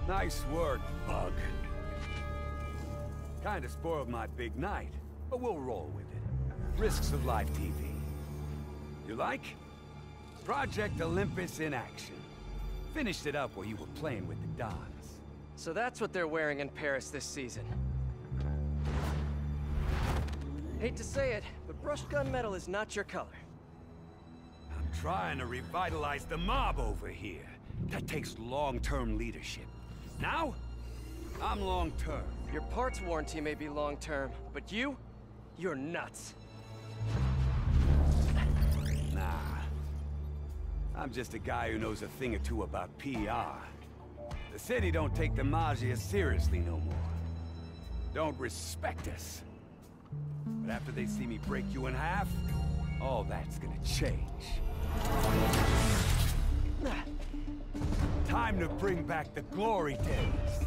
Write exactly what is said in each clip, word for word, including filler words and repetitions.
Nice work, Bug. Kinda spoiled my big night, but we'll roll with it. Risks of live T V. You like? Project Olympus in action. Finished it up while you were playing with the Dons. So that's what they're wearing in Paris this season. Hate to say it, but brushed gunmetal is not your color. I'm trying to revitalize the mob over here. That takes long-term leadership. Now, I'm long-term. Your parts warranty may be long-term, but you? You're nuts. Nah. I'm just a guy who knows a thing or two about P R. The city don't take the Maggia seriously no more. Don't respect us. But after they see me break you in half, all that's gonna change. Time to bring back the glory days.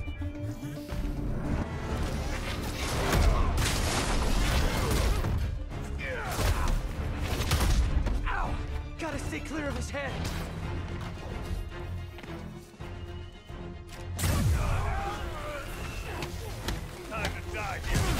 Ow! Gotta stay clear of his head. Time to die.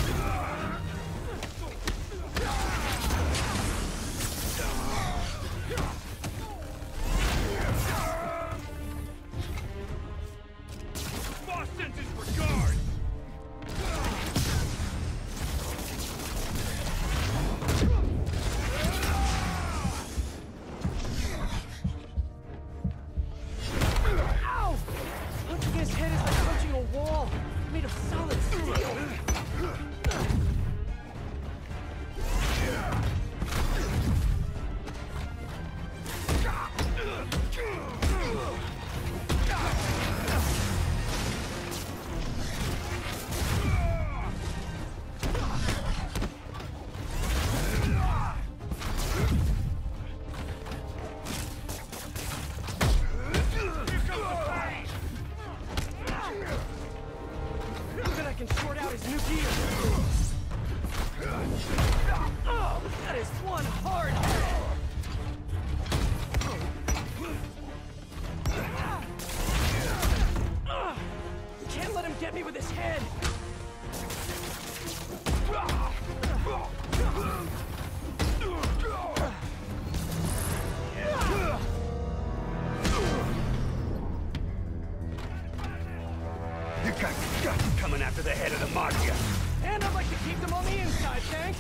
Coming after the head of the Maggia. And I'd like to keep them on the inside, thanks.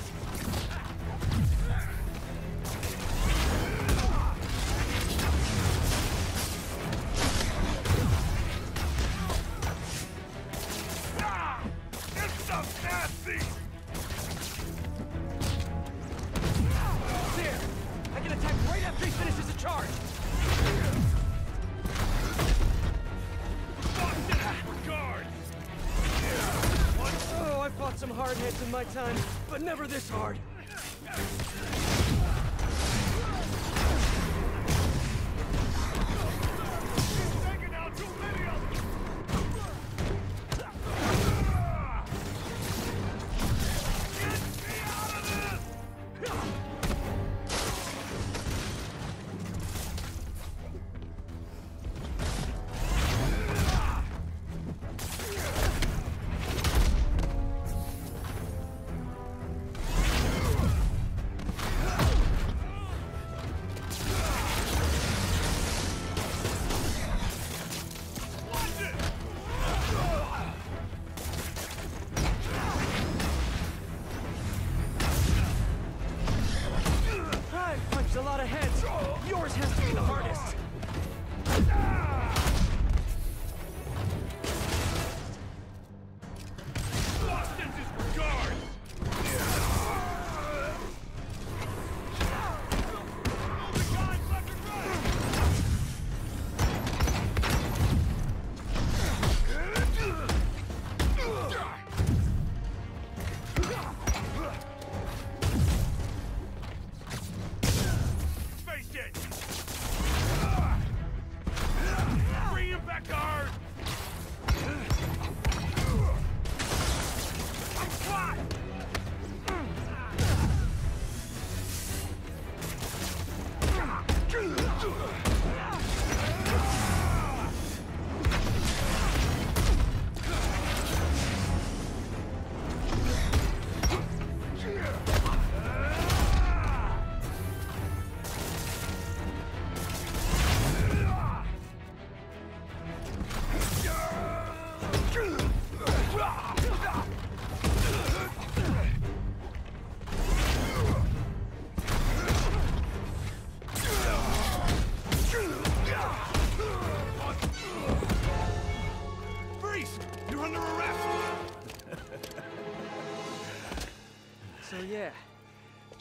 Ah! It's so nasty! There! I can attack right after he finishes a charge! Oh, I fought some hard heads in my time, but never this hard.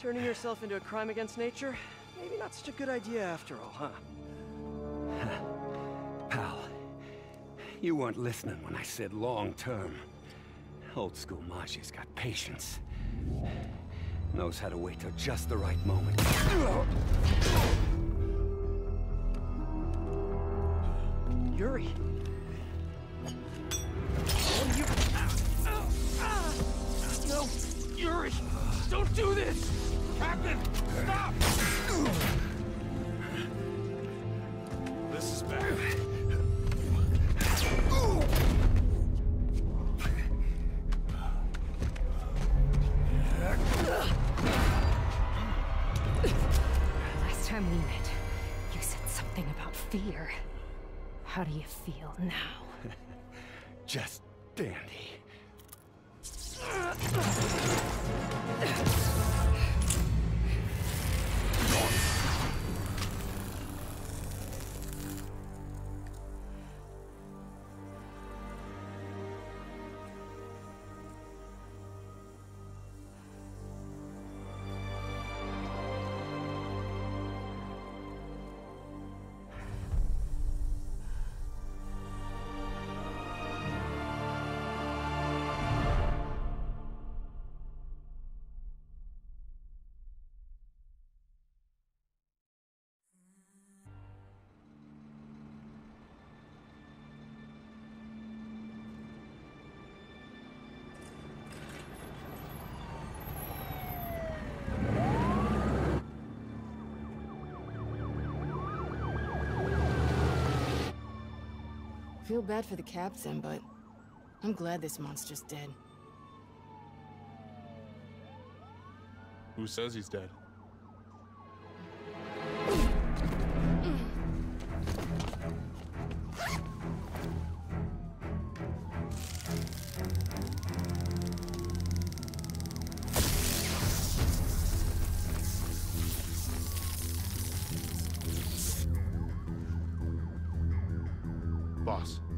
Turning yourself into a crime against nature? Maybe not such a good idea after all, huh? Pal, you weren't listening when I said long term. Old school Maji's got patience. Knows how to wait till just the right moment. Yuri. What are you... No, Yuri! Don't do this! Captain, stop! This is bad. Last time we met, you said something about fear. How do you feel now? Just dandy. Feel bad for the captain, but I'm glad this monster's dead. Who says he's dead? Boss.